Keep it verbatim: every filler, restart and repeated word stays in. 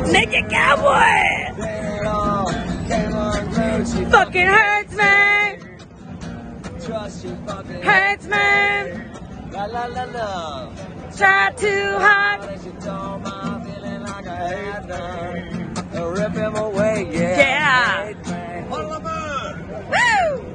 Naked Cowboy! Fucking hurts, man! Hurts, man! La la la la. Try too hard. Rip him away, yeah. Yeah.